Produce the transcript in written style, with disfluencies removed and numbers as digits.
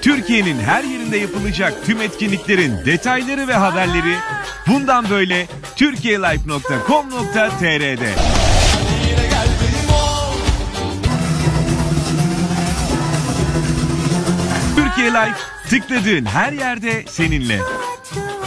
Türkiye'nin her yerinde yapılacak tüm etkinliklerin detayları ve haberleri bundan böyle turkiyelife.com.tr'de. Türkiye Life, tıkladığın her yerde seninle.